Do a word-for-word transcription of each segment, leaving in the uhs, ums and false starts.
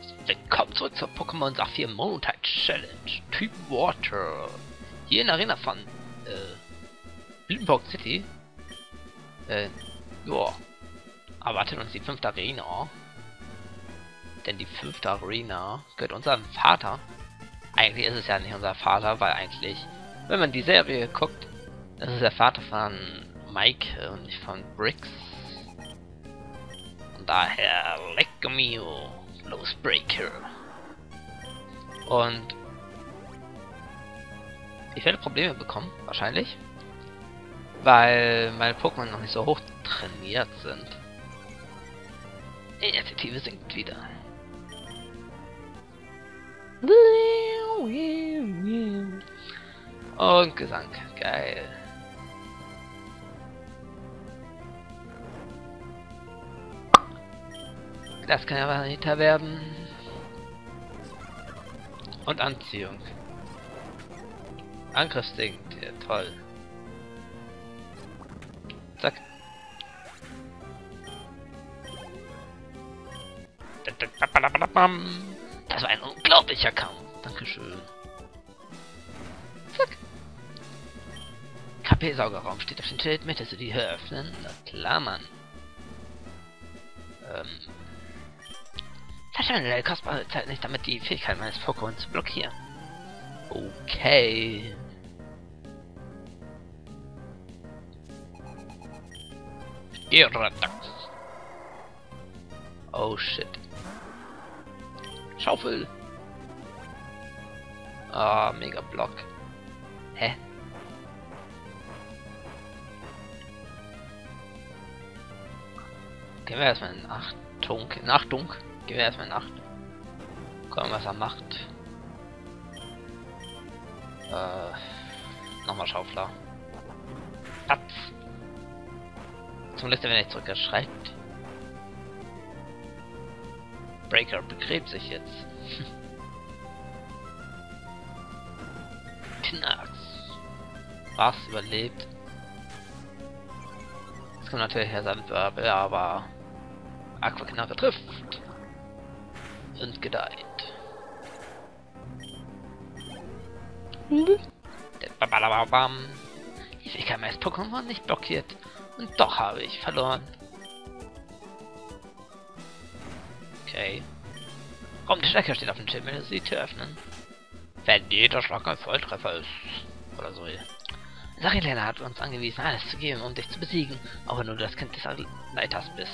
Willkommen zurück zur Pokémon Saphir Montag Challenge. Typ Water. Hier in der Arena von äh, Blütenburg City. Äh, joa. Erwartet uns die fünfte Arena. Denn die fünfte Arena gehört unserem Vater. Eigentlich ist es ja nicht unser Vater, weil eigentlich, wenn man die Serie guckt, das ist der Vater von Mike und nicht von Brix. Und daher leck mio. Los Breaker. Und ich werde Probleme bekommen, wahrscheinlich. Weil meine Pokémon noch nicht so hoch trainiert sind. Die Initiative sinkt wieder. Und Gesang. Geil. Das kann ja weiter werden. Und Anziehung. Angriffsdinkt. Ja, toll. Zack. Das war ein unglaublicher Kampf. Dankeschön. Zack. K P-Saugerraum steht auf dem Schild. Möchtest du die Tür öffnen? Na klar, Mann. Ähm. Verschwende kostbare Zeit nicht, damit die Fähigkeit meines Pokémon zu blockieren. Okay. Oh shit. Schaufel. Ah, mega Block. Hä? Gehen wir erstmal in Achtung. In Achtung. Gehen wir erstmal in Acht. Gucken, was er macht. Äh, nochmal Schaufler. Platz. Zumindest wenn er zurück erschreckt. Breaker begräbt sich jetzt. Knacks. Was überlebt? Das kommt natürlich her Sandwirbel, aber Aquaknarre trifft. Und gedeiht. Bam. Die Fähigkeit meines Pokémon nicht blockiert. Und doch habe ich verloren. Okay. Raum der Stärke steht auf dem Schild, wenn Sie die Tür öffnen. Wenn jeder Schlag ein Volltreffer ist. Oder so. Sarilena hat uns angewiesen, alles zu geben, um dich zu besiegen. Auch wenn du das Kind des Leiters bist.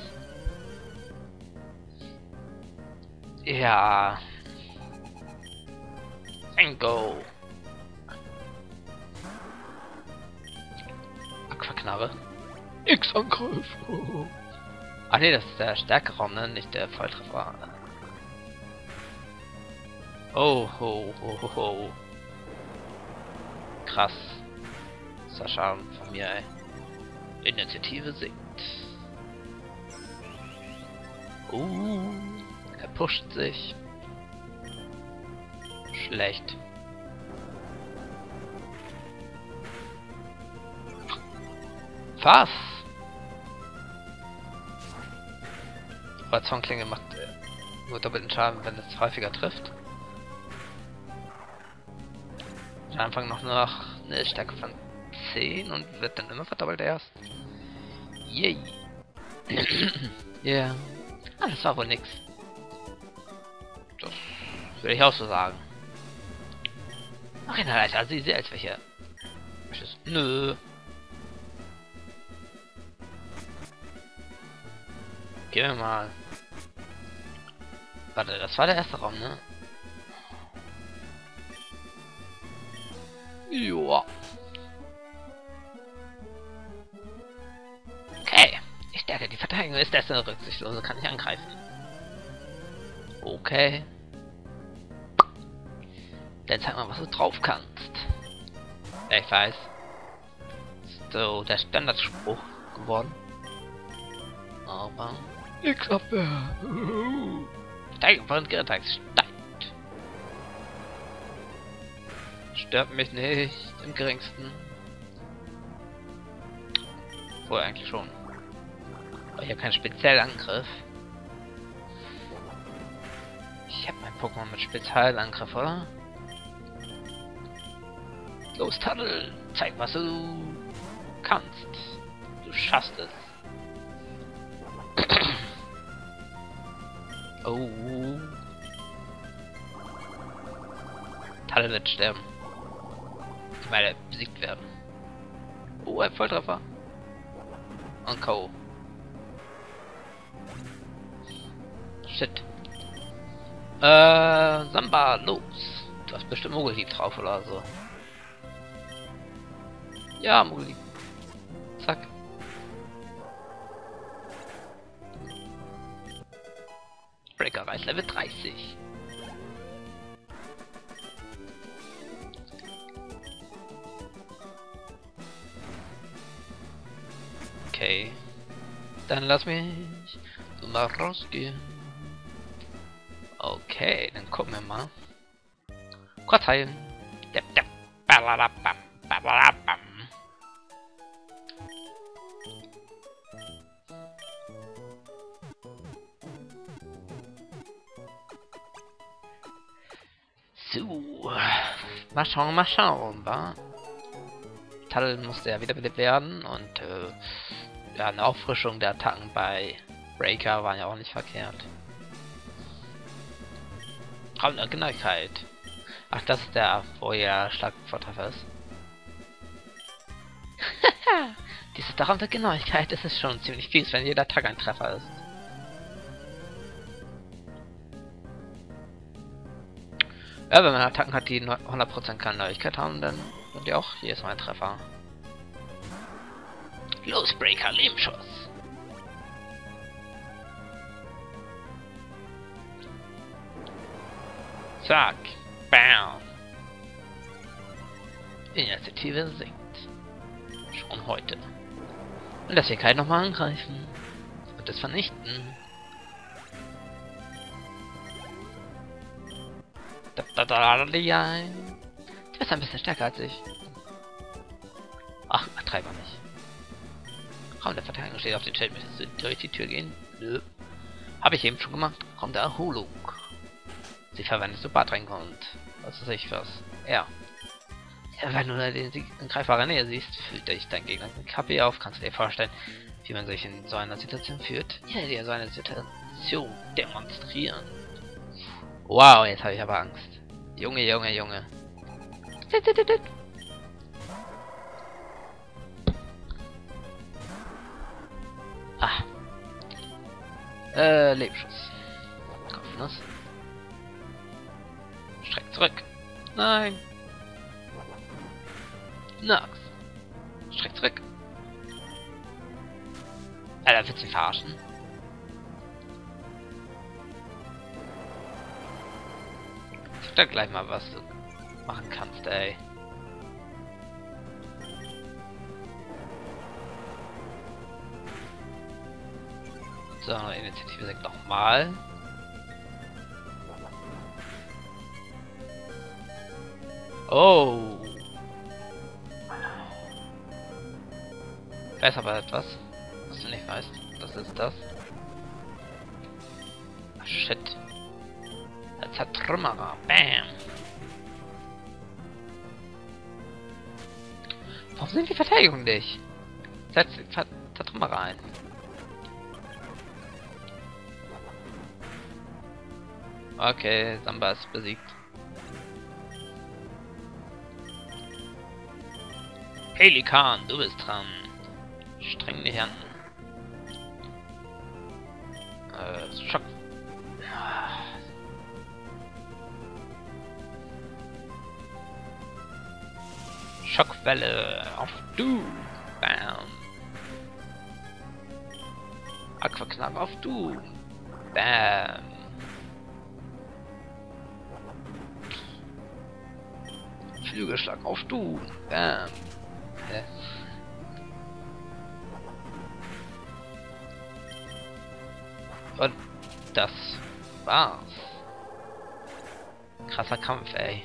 Ja. Go. Aquaknarre. X-Angriff. Oh. Ach nee, das ist der Stärkeraum, ne? Nicht der Volltreffer. Oh, ho, ho, ho, ho. Krass. Das ist der Schaden von mir, ey. Initiative sinkt. Uh. Er pusht sich. Schlecht. Was? Aber Zornklinge macht äh, nur doppelten Schaden, wenn es häufiger trifft. Am Anfang noch nur noch eine Stärke von zehn und wird dann immer verdoppelt erst. Yay. Ja. Yeah. Ah, das war wohl nix. Das würde ich auch so sagen. Arena Leiter, also sie als welche. Nö. Gehen wir mal. Warte, das war der erste Raum, ne? Joa. Okay. Ich stärke die Verteidigung ist dessen rücksichtslose, kann ich angreifen. Okay. Dann zeig mal, was du drauf kannst. Ich weiß. So, der Standardspruch geworden. Aber nix Abwehr. Steigen von Attacks steigt. Stört mich nicht im geringsten. Wohl eigentlich schon. Aber ich habe keinen Spezialangriff. habe mein Pokémon mit Spezialangriff, oder? Los, Taddel! Zeig, was du kannst. Du schaffst es. Oh. Taddel wird sterben. Ich meine, besiegt werden. Oh, ein Volltreffer. Und K O. Shit. Äh, Samba, los. Du hast bestimmt Mogelhieb drauf oder so. Ja, Mogelhieb. Zack. Breaker Reis Level dreißig. Okay. Dann lass mich so mal rausgehen. Okay, dann gucken wir mal. Kurz heilen. So. Mal schauen, mal schauen, wa? Taddel musste ja wiederbelebt werden und äh, ja, eine Auffrischung der Attacken bei Breaker waren ja auch nicht verkehrt. Raum der Genauigkeit. Ach, das ist der, wo ihr Schlagvortreffer ist. Dieses Raum der Genauigkeit, das ist schon ziemlich fies, wenn jeder Tag ein Treffer ist. Ja, wenn man Attacken hat, die hundert Prozent Genauigkeit haben, dann sind die auch jedes Mal ein Treffer. Los, Breaker, Lebensschuss! Zack. Bam. Initiative sinkt. Schon heute. Und das hier kann ich nochmal angreifen. Und das vernichten. Da, da, da, da, ja. Der ist ein bisschen stärker als ich. Ach, übertreib mal nicht. Raum der Verteidigung steht auf dem Schild. Möchtest du durch die Tür gehen? Nö. Habe ich eben schon gemacht. Raum der Erholung. Sie verwendest du Badtränke und was weiß ich was. Ja. Ja, wenn du den Sieg in greifbarer Nähe siehst, fühlt dich dein Gegner mit K P auf. Kannst du dir vorstellen, wie man sich in so einer Situation führt? Ja, dir so eine Situation demonstrieren. Wow, jetzt habe ich aber Angst. Junge, Junge, Junge. Ah. Äh, Lebensschuss. Kopfnuss. Streck zurück. Nein. Nox. Streck zurück. Alter, willst du mich verarschen? Sag da gleich mal, was du machen kannst, ey. So, Initiative sagt nochmal. Oh. Ich weiß aber etwas, was du nicht weißt. Das ist das. Ach, shit. Ein Zertrümmerer. Bam. Warum sind die Verteidigung nicht? Setz den Ver Zertrümmerer ein. Okay, Samba ist besiegt. Pelikan, du bist dran. Streng dich an. Äh, Schock. Schockwelle auf du. Bam. Aquaknall auf du. Bam. Flügelschlag auf du. Bam. Hä? Und das war's. Krasser Kampf, ey.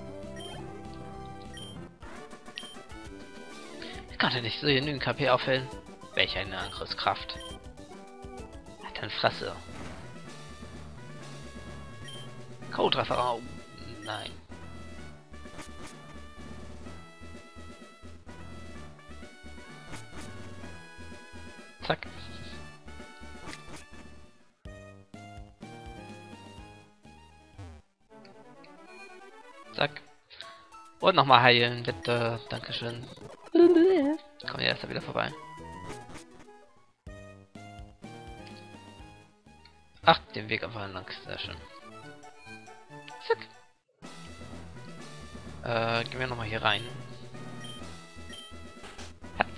Ich konnte nicht so genügend K P auffüllen. Welch eine Angriffskraft. Hat dann Fresse. Code-Treffer. Oh, nein. Zack. Zack. Und nochmal heilen, bitte. Dankeschön. Komm, ja, ist er wieder vorbei. Ach, den Weg einfach lang. Sehr schön. Zack. Äh, gehen wir nochmal hier rein. Hatz.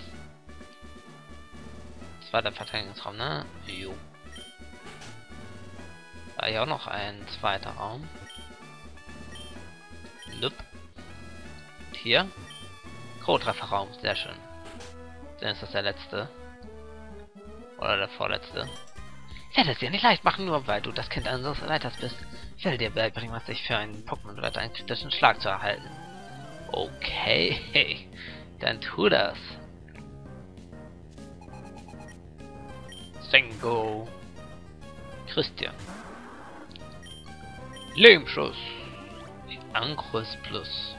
Das war der Verteidigungsraum, ne? Jo. War hier auch noch ein zweiter Raum. Nope. Und hier? Code-Trefferraum, sehr schön. Dann ist das der letzte. Oder der vorletzte. Ich werde es dir nicht leicht machen, nur weil du das Kind unseres Leiters bist. Ich werde dir beibringen, was sich für einen Pokémon-Leiter einen kritischen Schlag zu erhalten. Okay, dann tu das. Sengo. Christian. Lehmschuss. Angriff Plus.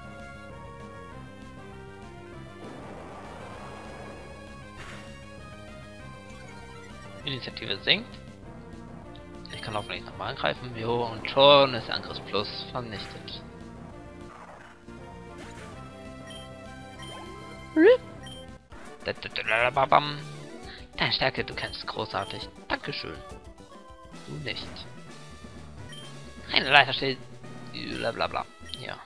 Initiative sinkt. Ich kann hoffentlich nochmal angreifen. Jo, und schon ist Angriff Plus vernichtet. Deine Stärke, du kennst großartig. Dankeschön. Du nicht. Eine Leiter steht. Blablabla. Ja.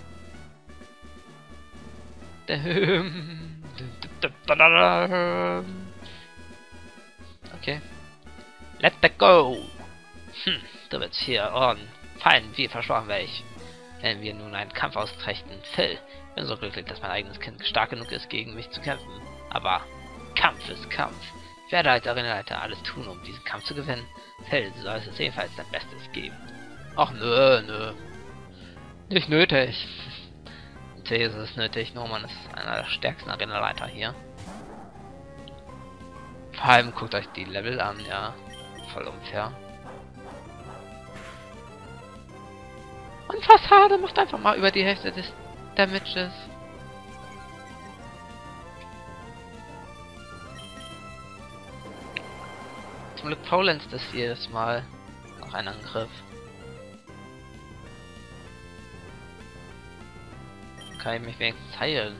Okay. Let that go! Hm, du wirst hier Orden fallen, wie versprochen werde ich. Wenn wir nun einen Kampf austrachten. Phil, ich bin so glücklich, dass mein eigenes Kind stark genug ist, gegen mich zu kämpfen. Aber Kampf ist Kampf. Ich werde als Arenaleiter alles tun, um diesen Kampf zu gewinnen. Phil, du sollst es ebenfalls dein Bestes geben. Ach nö, nö. Nicht nötig. Natürlich ist es nötig, Norman ist einer der stärksten Arenaleiter hier. Vor allem guckt euch die Level an, ja. Voll unfair. Und Fassade macht einfach mal über die Hälfte des Damages. Zum Glück faulenzt es jedes Mal noch ein Angriff. Kann ich mich wenigstens heilen?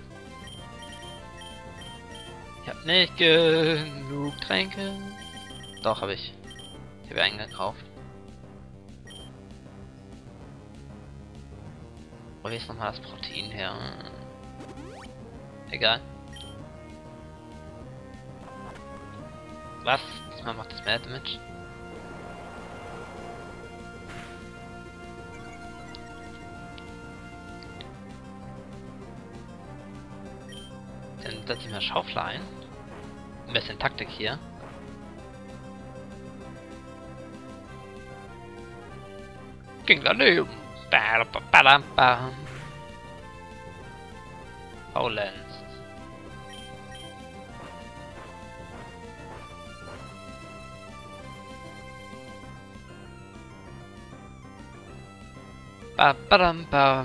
Ich hab nicht genug Tränke. Doch, habe ich. Ich habe eingekauft. Wo ist nochmal das Protein her? Egal. Was? Diesmal macht das mehr Damage. Dann setze ich mal Schaufel ein. Ein bisschen Taktik hier. Ging daneben. Faulenz. Ba badam bam.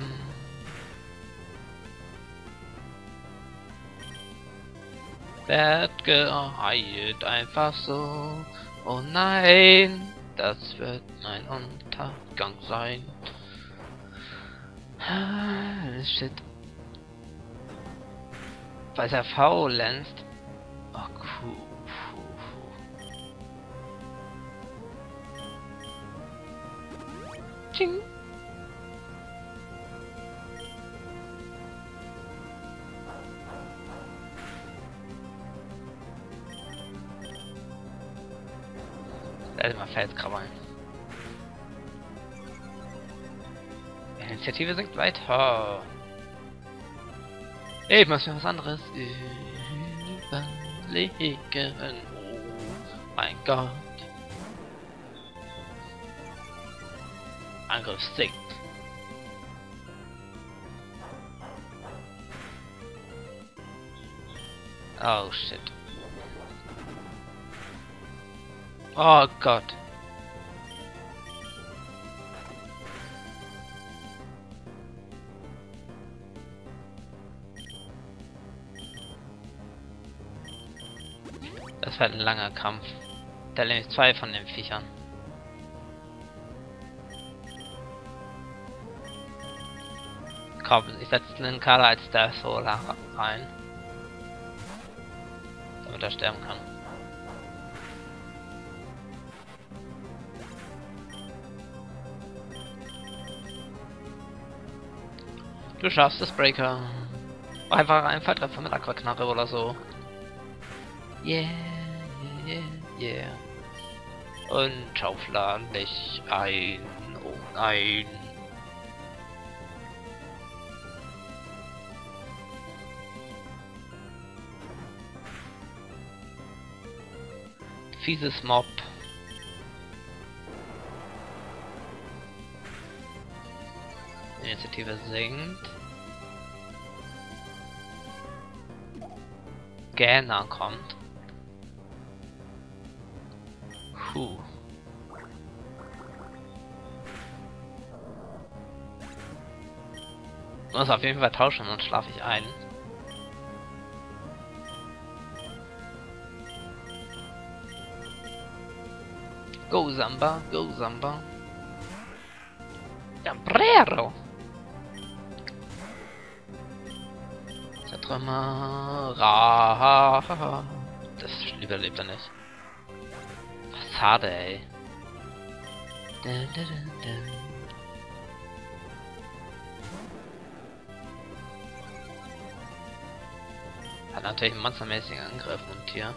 Werd geheilt einfach so. Oh nein, das wird mein Untergang sein. Shit. Weil er faulenzt. Oh cool. Ching. Also mal Felskrabbeln. Die Initiative sinkt weiter. Ich muss mir was anderes überlegen. Oh mein Gott. Angriff sinkt. Oh shit. Oh Gott. Das wird ein langer Kampf. Da nehme ich zwei von den Viechern. Komm, ich setze den Kader als Death Solar rein. Damit er sterben kann. Du schaffst es, Breaker. Einfach ein Volltreffer mit Aquaknarre oder so. Yeah, yeah, yeah. Und Schaufler nicht ein. Oh nein. Fieses Mob. Initiative sinkt. Gähner kommt. Puh. Ich muss auf jeden Fall tauschen, sonst schlafe ich ein. Go Samba, go Samba. Sombrero. Zertrümmerer. Das überlebt er nicht. Schade, ey. Dun, dun, dun, dun. Hat natürlich einen monstermäßigen Angriff und hier.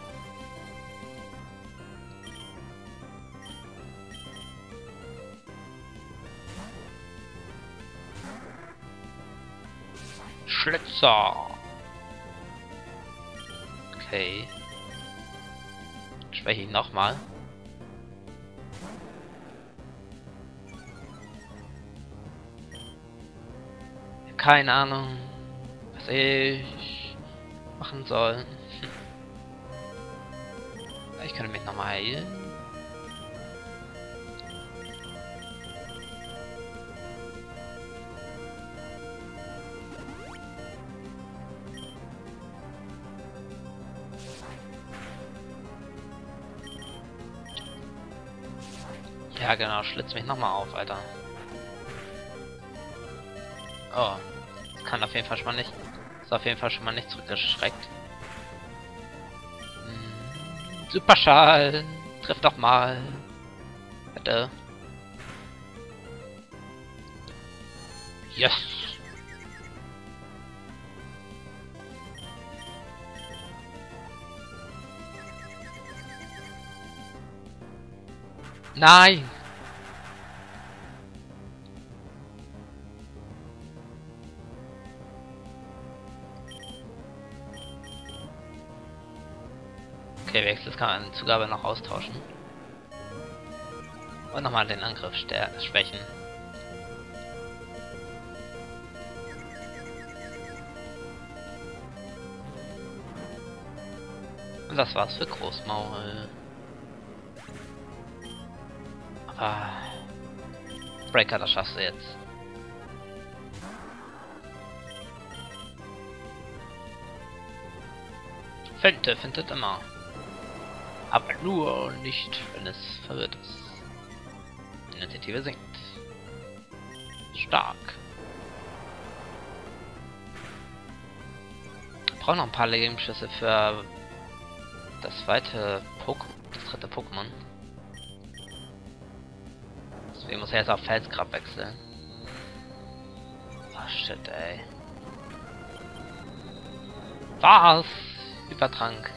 Schlitzer. Okay. Schwäche ich nochmal. Keine Ahnung, was ich machen soll. Hm. Ich könnte mich nochmal heilen. Ja genau, schlitz mich nochmal auf, Alter. Oh, das kann auf jeden Fall schon mal nicht. Ist auf jeden Fall schon mal nicht zurückgeschreckt. Hm, Superschall, triff doch mal. Bitte. Yes. Nein. Okay, Wechsel kann man Zugabe noch austauschen. Und nochmal den Angriff schwächen. Und das war's für Großmaul. Aber Breaker, das schaffst du jetzt. Finte, findet immer. Aber nur nicht, wenn es verwirrt ist. Initiative sinkt. Stark. Ich brauche noch ein paar Lebensschüsse für das zweite Pokémon, das dritte Pokémon. Deswegen muss er jetzt auf Felsgrab wechseln. Oh shit, ey. Was? Übertrank.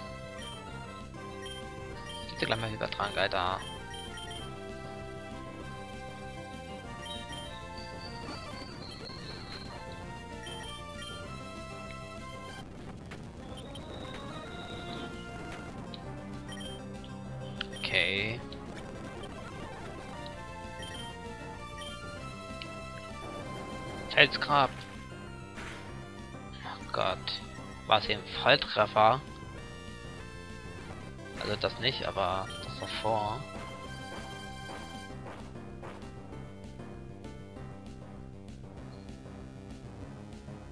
Gibt's gleich mal Übertrank, Alter. Okay. Felsgrab. Oh Gott. War es hier ein Volltreffer? Also das nicht, aber das davor.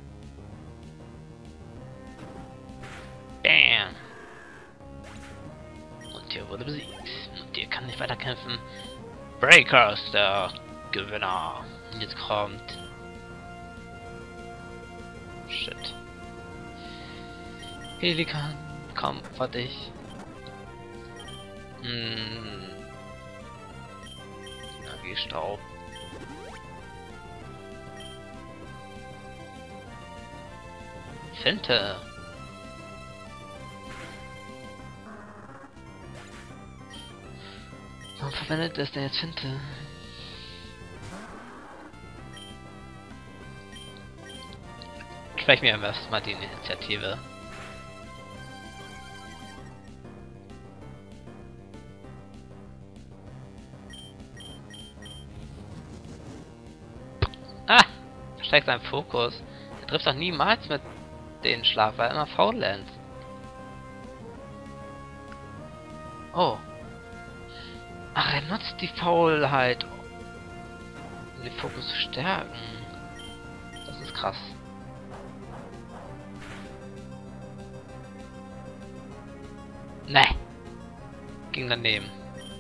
Bam. nicht weiterkämpfen. Breaker ist der Gewinner. Jetzt kommt... Shit. Pelikan, komm, für dich. Hm. Energiestaub. Finte. Warum verwendet es denn jetzt Finte? Sprechen wir erst mal die Initiative. Ah! Versteckt seinen Fokus. Er trifft doch niemals mit den Schlag, weil er immer Faulenz. Oh. Ach, er nutzt die Faulheit, um den Fokus zu stärken. Das ist krass. Ne. Ging daneben.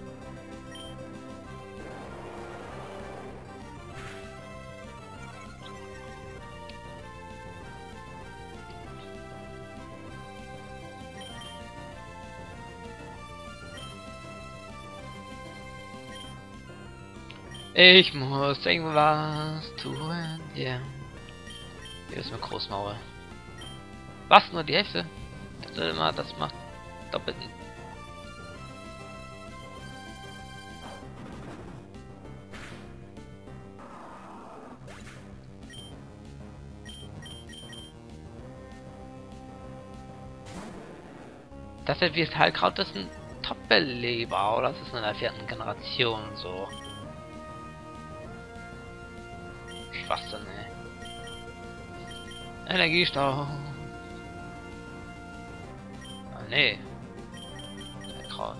Ich muss irgendwas tun, ja. Yeah. Hier ist eine Großmauer. Was? Nur die Hälfte? Das will immer, das macht doppelten. Das wird wie Heilkraut, das ist ein Top-Beleber, oder? Das ist in der vierten Generation so. Schwachsinn, ey. Energiestau. Ah, nee. Heilkraut.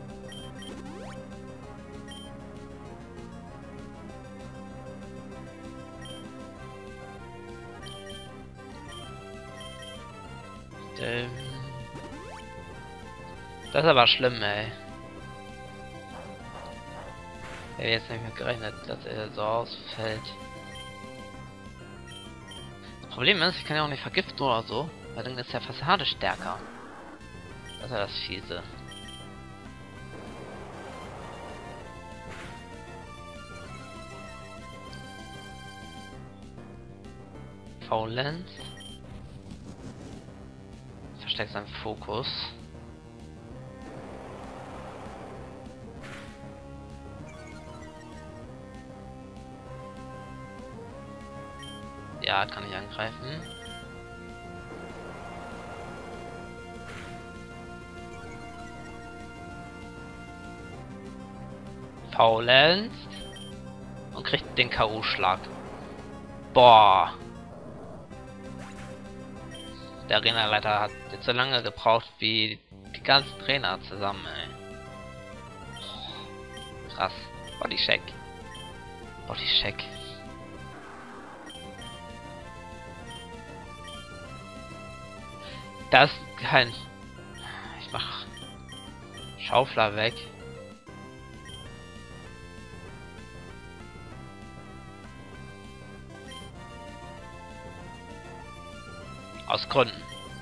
Ähm. Das ist aber schlimm, ey. Ich hätte jetzt nicht mit gerechnet, dass er so ausfällt. Das Problem ist, ich kann ja auch nicht vergiften oder so, weil dann ist der Fassade stärker. Das ist ja das Fiese. Faulenz. Versteckt seinen Fokus. Ja, kann ich angreifen. Faulenz. Und kriegt den K O-Schlag. Boah. Der Arenaleiter hat jetzt so lange gebraucht wie die ganzen Trainer zusammen, ey. Krass. Body Check. Body Check. Das ist kein... Ich mach... Schaufler weg. Aus Gründen.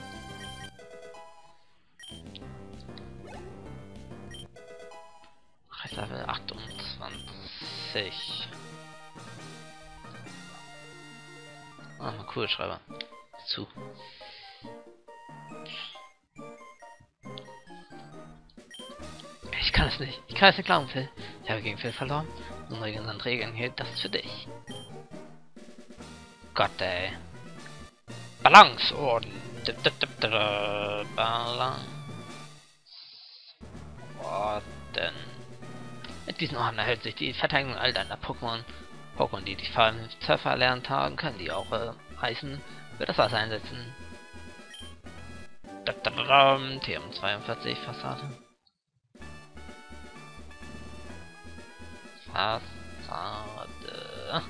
Level achtundzwanzig. Ah, mal cool, Schreiber. Zu. Ich kann es nicht. Ich kann es nicht glauben, Phil. Ich habe gegen Phil verloren. Und Regeln sind Regeln. Hielt das für dich. Gott, ey. Balance und Balance. Orden. Mit diesen Orden erhält sich die Verteidigung all deiner Pokémon. Pokémon, die die Fallen Surfer erlernt haben, können die auch äh, heißen, für das Wasser einsetzen. T M zweiundvierzig Fassade. Fassade.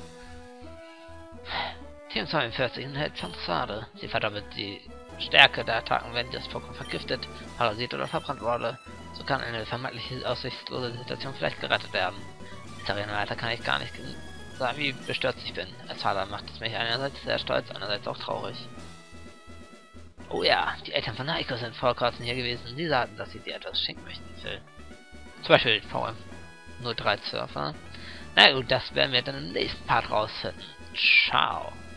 T M zweiundvierzig enthält Fassade. Sie verdoppelt die Stärke der Attacken, wenn das Pokémon vergiftet, parasit oder verbrannt wurde. So kann eine vermeintliche aussichtslose Situation vielleicht gerettet werden. Darüber weiter kann ich gar nicht sagen, wie bestürzt ich bin. Als Vater macht es mich einerseits sehr stolz, andererseits auch traurig. Oh ja, die Eltern von Naiko sind vor kurzem hier gewesen. Sie sagten, dass sie dir etwas schenken möchten, Phil. Zum Beispiel V M null drei Surfer. Na gut, das werden wir dann im nächsten Part rausfinden. Ciao.